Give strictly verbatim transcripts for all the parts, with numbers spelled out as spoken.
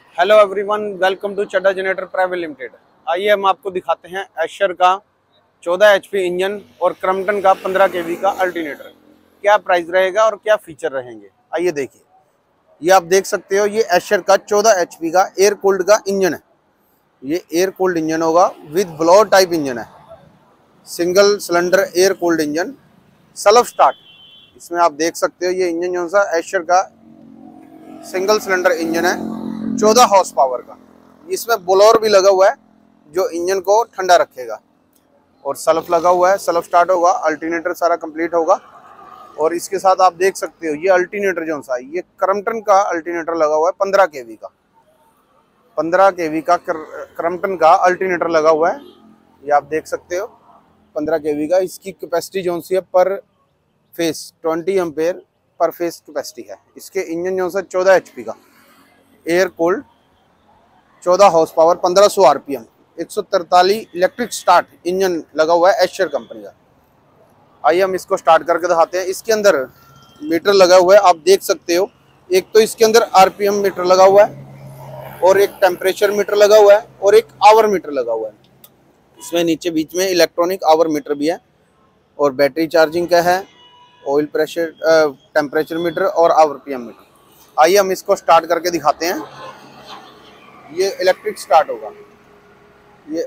Hello everyone, welcome to Chadha generator private limited. आइए हम आपको दिखाते हैं एशर का चौदह एच पी इंजन और क्रम्पटन का पंद्रह के वी का अल्टरनेटर। क्या प्राइस रहेगा और क्या फीचर रहेंगे, आइए देखिए। ये आप देख सकते हो, ये एशर का चौदह एच पी का एयर कूल्ड का इंजन है। ये एयर कूल्ड इंजन होगा विद ब्लोअर टाइप इंजन है। Single cylinder air cooled engine, self start. इसमें आप देख सकते हो, ये इंजन जो सा एशर का सिंगल सिलेंडर इंजन है चौदह हॉर्स पावर का। इसमें ब्लोअर भी लगा हुआ है जो इंजन को ठंडा रखेगा, और सेल्फ लगा हुआ है, सेल्फ स्टार्ट होगा। अल्टरनेटर सारा कंप्लीट होगा। और इसके साथ आप देख सकते हो, ये अल्टरनेटर जो सा ये क्रम्पटन का अल्टरनेटर लगा हुआ है पंद्रह के वी का। पंद्रह के वी का क्रम्पटन का अल्टरनेटर लगा हुआ है। ये आप देख सकते हो पंद्रह के वी का। इसकी कैपेसिटी जो सी है पर फेस ट्वेंटी एम्पेयर पर फेस कैपेसिटी है। इसके इंजन जो सा चौदह एच पी का एयर कूल्ड चौदह हॉर्स पावर पंद्रह सौ आरपीएम एक सौ तरतालीस इलेक्ट्रिक स्टार्ट इंजन लगा हुआ है एशर कंपनी का। आइए हम इसको स्टार्ट करके दिखाते हैं। इसके अंदर मीटर लगा हुआ है, आप देख सकते हो। एक तो इसके अंदर आरपीएम मीटर लगा हुआ है, और एक टेम्परेचर मीटर लगा हुआ है, और एक आवर मीटर लगा हुआ है। इसमें नीचे बीच में इलेक्ट्रॉनिक आवर मीटर भी है, और बैटरी चार्जिंग का है, ऑयल प्रेशर, टेम्परेचर मीटर और आरपीएम मीटर। आइए हम इसको स्टार्ट करके दिखाते हैं। ये इलेक्ट्रिक स्टार्ट होगा। ये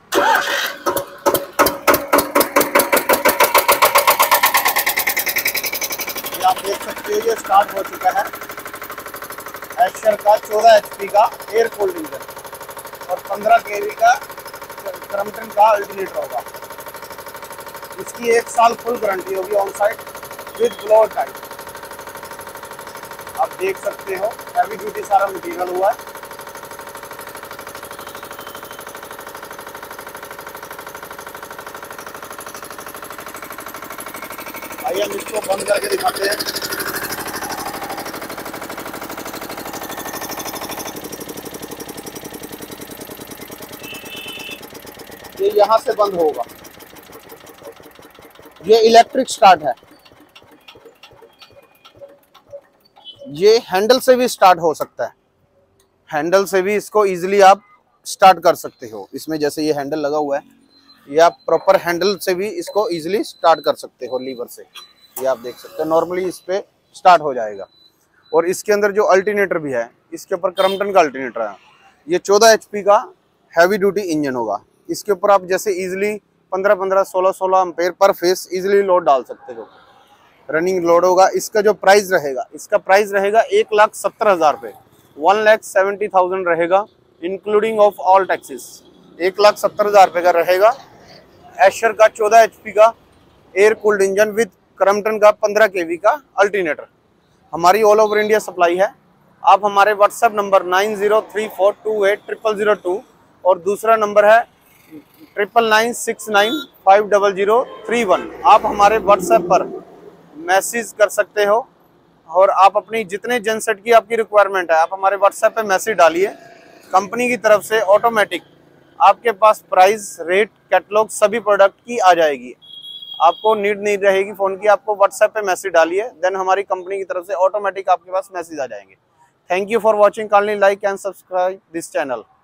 ये आप देख सकते हो, ये स्टार्ट हो चुका है। एशर का चौदह एच पी का एयर कूल्ड इंजन और पंद्रह के वी का क्रम्पटन का अल्टरनेटर होगा। इसकी एक साल फुल गारंटी होगी on site with blower type. आप देख सकते हो, हैवी ड्यूटी सारा मटेरियल हुआ है। आइए हम इसको बंद करके दिखाते हैं। ये यहाँ से बंद होगा। ये इलेक्ट्रिक स्टार्ट है। ये हैंडल से भी स्टार्ट हो सकता है। हैंडल से भी इसको इजीली आप स्टार्ट कर सकते हो। इसमें जैसे ये हैंडल लगा हुआ है, ये आप प्रॉपर हैंडल से भी इसको इजीली स्टार्ट कर सकते हो लीवर से। ये आप देख सकते हो, नॉर्मली इस पे स्टार्ट हो जाएगा। और इसके अंदर जो अल्टरनेटर भी है, इसके ऊपर क्रम्पटन का अल्टरनेटर है। ये चौदह एच पी का हैवी ड्यूटी इंजन होगा। इसके ऊपर आप जैसे इजीली पंद्रह पंद्रह सोलह सोलह एम्पेयर पर फेस इजीली लोड डाल सकते हो। रनिंग लोड होगा। इसका जो प्राइस रहेगा, इसका प्राइस रहेगा एक लाख सत्तर हजार रुपये, वन लैख सेवेंटी थाउजेंड रहेगा, इंक्लूडिंग ऑफ ऑल टैक्सेस। एक लाख सत्तर हजार रुपये का रहेगा एशर का चौदह एच पी का air cooled engine with Crompton का पंद्रह के वी का अल्टरनेटर। हमारी ऑल ओवर इंडिया सप्लाई है। आप हमारे WhatsApp number nine zero three four two eight triple zero two और दूसरा नंबर है triple nine six nine five double zero three one, आप हमारे व्हाट्सएप पर मैसेज कर सकते हो। और आप अपनी जितने जनसेट की आपकी रिक्वायरमेंट है, आप हमारे व्हाट्सएप पे मैसेज डालिए। कंपनी की तरफ से ऑटोमेटिक आपके पास प्राइस, रेट, कैटलॉग सभी प्रोडक्ट की आ जाएगी। आपको नीड नहीं रहेगी फ़ोन की, आपको व्हाट्सएप पे मैसेज डालिए, देन हमारी कंपनी की तरफ से ऑटोमेटिक आपके पास मैसेज आ जाएंगे। Thank you for watching. Kindly like and subscribe this channel.